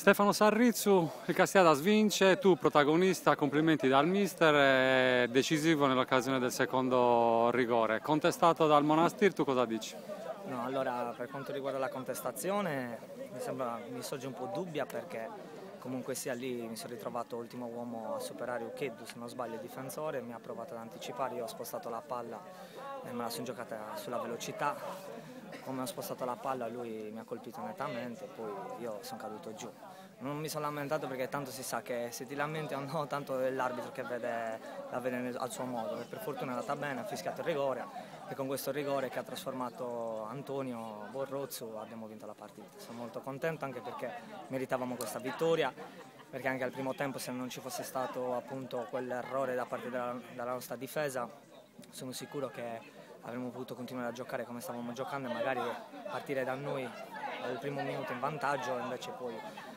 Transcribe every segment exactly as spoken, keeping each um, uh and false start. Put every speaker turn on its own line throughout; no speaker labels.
Stefano Sarrizzu, il Castiadas vince, tu protagonista, complimenti dal mister, è decisivo nell'occasione del secondo rigore. Contestato dal Monastir, tu cosa dici?
No, allora per quanto riguarda la contestazione mi sembra, mi sorge un po' dubbia perché comunque sia lì mi sono ritrovato ultimo uomo a superare Ucheddu, se non sbaglio il difensore, mi ha provato ad anticipare, io ho spostato la palla e me la sono giocata sulla velocità. Come ho spostato la palla lui mi ha colpito nettamente, poi io sono caduto giù. Non mi sono lamentato perché tanto si sa che se ti lamenti o no, tanto è l'arbitro che vede, la vede al suo modo. E per fortuna è andata bene, ha fischiato il rigore e con questo rigore che ha trasformato Antonio Borrozzu abbiamo vinto la partita. Sono molto contento anche perché meritavamo questa vittoria, perché anche al primo tempo se non ci fosse stato appunto quell'errore da parte della, della nostra difesa sono sicuro che avremmo potuto continuare a giocare come stavamo giocando e magari partire da noi al primo minuto in vantaggio, invece poi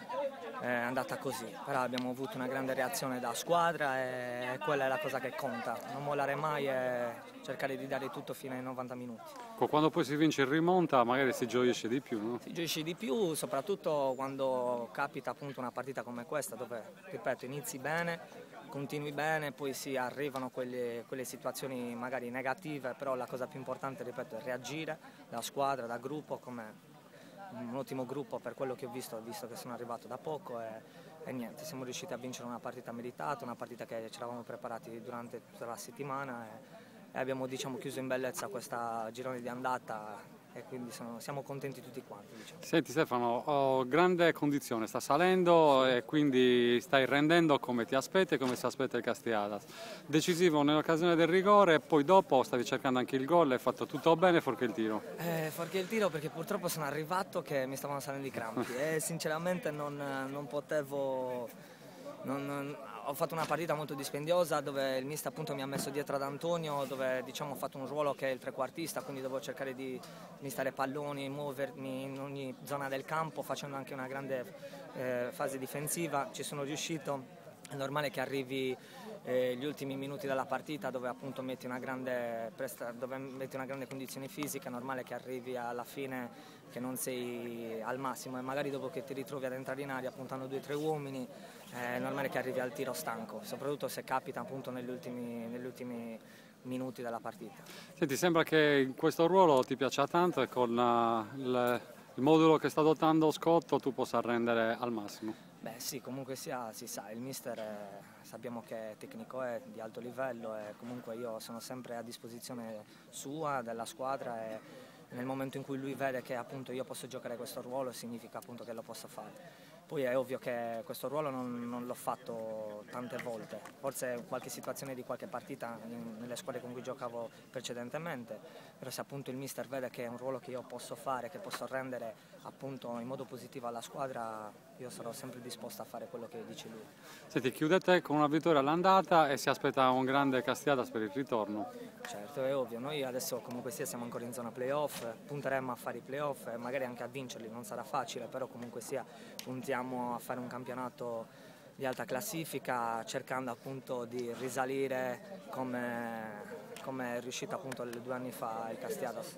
è andata così. Però abbiamo avuto una grande reazione da squadra e quella è la cosa che conta, non mollare mai e cercare di dare tutto fino ai novanta minuti.
Quando poi si vince in rimonta magari si gioisce di più, no?
Si gioisce di più, soprattutto quando capita appunto una partita come questa dove, ripeto, inizi bene, continui bene, poi si arrivano quelle, quelle situazioni magari negative, però la cosa più importante, ripeto, è reagire da squadra, da gruppo, come un ottimo gruppo per quello che ho visto, visto che sono arrivato da poco e, e niente, siamo riusciti a vincere una partita meritata, una partita che ci eravamo preparati durante tutta la settimana e, e abbiamo diciamo, chiuso in bellezza questa girone di andata e quindi sono, siamo contenti tutti quanti. Diciamo.
Senti Stefano, ho grande condizione, sta salendo e quindi stai rendendo come ti aspetti e come si aspetta il Castiadas. Decisivo nell'occasione del rigore e poi dopo stavi cercando anche il gol, hai fatto tutto bene fuorché il tiro.
Eh, fuorché il tiro perché purtroppo sono arrivato che mi stavano salendo i crampi e sinceramente non, non potevo... Non, non, ho fatto una partita molto dispendiosa dove il mister appunto mi ha messo dietro ad Antonio, dove diciamo, ho fatto un ruolo che è il trequartista, quindi devo cercare di mistare palloni, muovermi in ogni zona del campo facendo anche una grande eh, fase difensiva. Ci sono riuscito, è normale che arrivi eh, gli ultimi minuti della partita dove appunto metti una grande, presta, dove metti una grande condizione fisica, è normale che arrivi alla fine che non sei al massimo e magari dopo che ti ritrovi ad entrare in aria puntando due o tre uomini è normale che arrivi al tiro stanco, soprattutto se capita appunto negli ultimi, negli ultimi minuti della partita.
Senti, sembra che in questo ruolo ti piaccia tanto e con uh, il, il modulo che sta adottando Scotto tu possa rendere al massimo.
Beh sì, comunque sia, si sa, il mister è, sappiamo che è tecnico, è di alto livello e comunque io sono sempre a disposizione sua, della squadra e nel momento in cui lui vede che appunto io posso giocare questo ruolo significa appunto che lo posso fare. Poi è ovvio che questo ruolo non, non l'ho fatto tante volte, forse qualche situazione di qualche partita in, nelle squadre con cui giocavo precedentemente, però se appunto il mister vede che è un ruolo che io posso fare, che posso rendere appunto in modo positivo alla squadra, io sarò sempre disposto a fare quello che dice lui.
Senti, chiudete con una vittoria all'andata e si aspetta un grande Castiadas per il ritorno.
Certo, è ovvio, noi adesso comunque sia siamo ancora in zona playoff, punteremo a fare i playoff e magari anche a vincerli, non sarà facile, però comunque sia puntiamo a fare un campionato di alta classifica cercando appunto di risalire come, come è riuscito appunto due anni fa il Castiadas.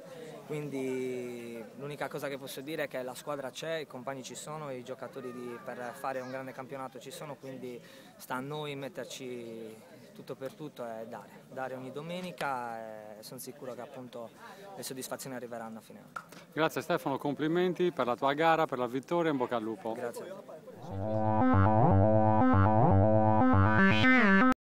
Quindi l'unica cosa che posso dire è che la squadra c'è, i compagni ci sono, i giocatori di, per fare un grande campionato ci sono, quindi sta a noi metterci tutto per tutto e dare, dare ogni domenica e sono sicuro che appunto le soddisfazioni arriveranno a fine anno.
Grazie Stefano, complimenti per la tua gara, per la vittoria, in bocca al lupo.
Grazie a te.